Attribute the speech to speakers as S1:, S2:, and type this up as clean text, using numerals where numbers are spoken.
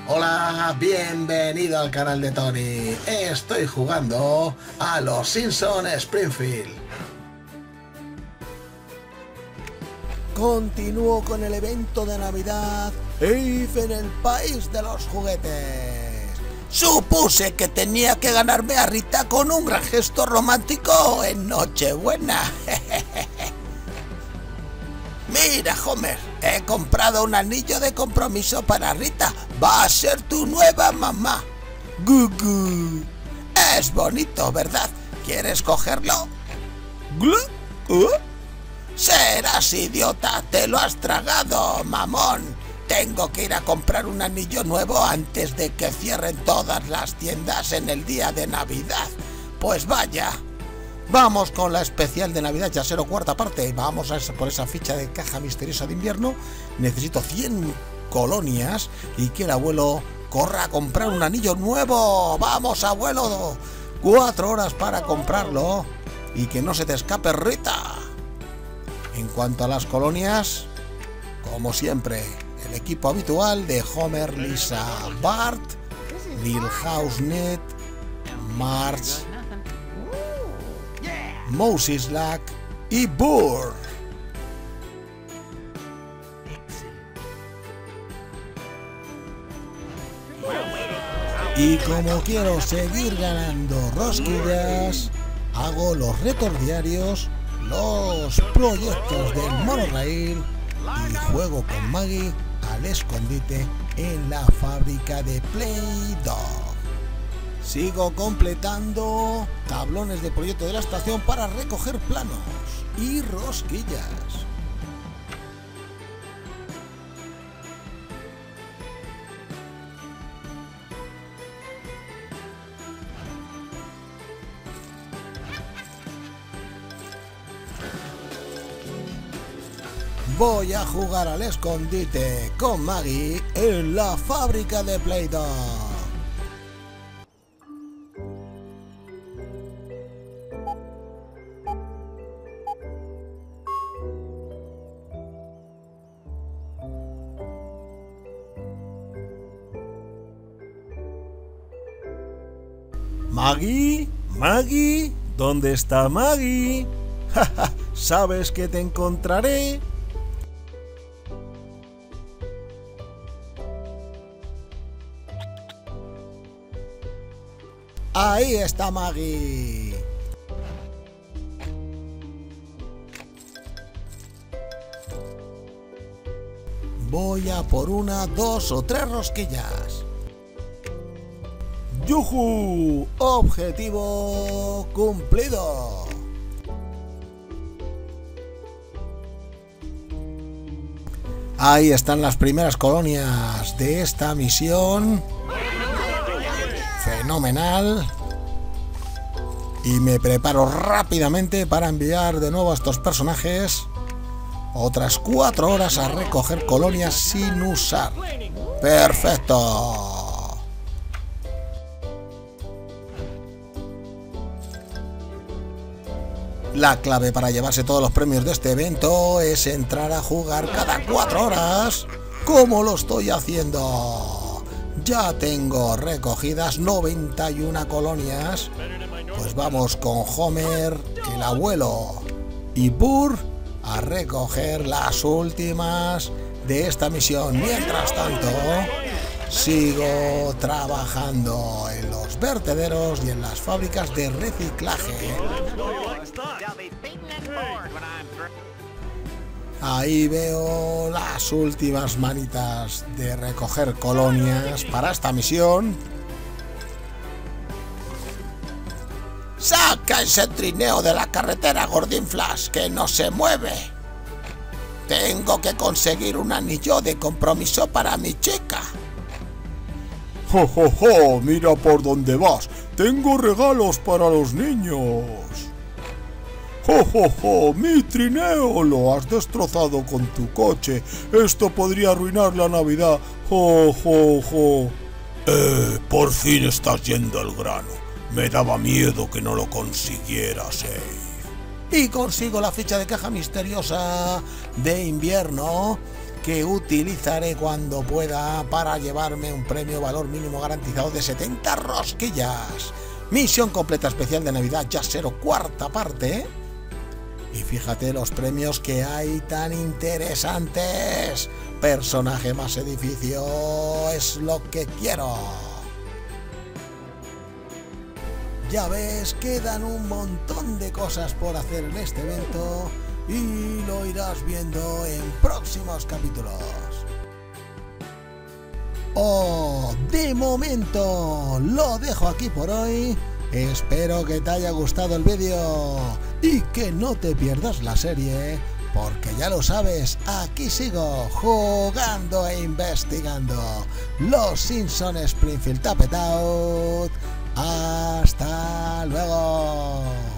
S1: Hola, bienvenido al canal de Tony. Estoy jugando a los Simpsons Springfield. Continúo con el evento de Navidad Eve en el país de los juguetes. Supuse que tenía que ganarme a Rita con un gran gesto romántico en Nochebuena. Mira, Homer, he comprado un anillo de compromiso para Rita. Va a ser tu nueva mamá. Gugu. Es bonito, ¿verdad? ¿Quieres cogerlo? Serás idiota, te lo has tragado, mamón. Tengo que ir a comprar un anillo nuevo antes de que cierren todas las tiendas en el día de Navidad. Pues vaya. Vamos con la especial de Navidad, Yasero, cuarta parte. Vamos a por esa ficha de caja misteriosa de invierno. Necesito 100 colonias y que el abuelo corra a comprar un anillo nuevo. ¡Vamos, abuelo! 4 horas para comprarlo y que no se te escape Rita. En cuanto a las colonias, como siempre, el equipo habitual de Homer, Lisa, Bart, Milhouse, Ned, Marge, Moses Slack y Burr. Y como quiero seguir ganando rosquillas, hago los retos diarios, los proyectos del monorail y juego con Maggie al escondite en la fábrica de Play-Doh. Sigo completando tablones de proyecto de la estación para recoger planos y rosquillas. Voy a jugar al escondite con Maggie en la fábrica de Play-Doh. Maggie, Maggie, ¿dónde está Maggie? ¿Sabes que te encontraré? Ahí está Maggie. Voy a por 1, 2 o 3 rosquillas. ¡Yujú! Objetivo cumplido. Ahí están las primeras colonias de esta misión. Fenomenal. Y me preparo rápidamente para enviar de nuevo a estos personajes. Otras 4 horas a recoger colonias sin usar. ¡Perfecto! La clave para llevarse todos los premios de este evento es entrar a jugar cada 4 horas, como lo estoy haciendo. Ya tengo recogidas 91 colonias. Pues vamos con Homer, el abuelo y Burr a recoger las últimas de esta misión. Mientras tanto, sigo trabajando en los vertederos y en las fábricas de reciclaje. Ahí veo las últimas manitas de recoger colonias para esta misión. ¡Saca ese trineo de la carretera, Gordinflas, que no se mueve! Tengo que conseguir un anillo de compromiso para mi chica.
S2: ¡Jo, jo, jo! Mira por dónde vas. Tengo regalos para los niños. ¡Jo, jo, jo! ¡Mi trineo! Lo has destrozado con tu coche. Esto podría arruinar la Navidad. ¡Jo, jo, jo! Por fin estás yendo al grano. Me daba miedo que no lo consiguieras,
S1: Y consigo la ficha de caja misteriosa de invierno que utilizaré cuando pueda para llevarme un premio valor mínimo garantizado de 70 rosquillas. Misión completa especial de Navidad Just Zero, cuarta parte. Y fíjate los premios que hay tan interesantes. Personaje más edificio es lo que quiero. Ya ves, quedan un montón de cosas por hacer en este evento y lo irás viendo en próximos capítulos. De momento lo dejo aquí por hoy. Espero que te haya gustado el vídeo y que no te pierdas la serie, porque ya lo sabes, aquí sigo jugando e investigando. Los Simpsons Springfield Tapped Out. ¡Hasta luego!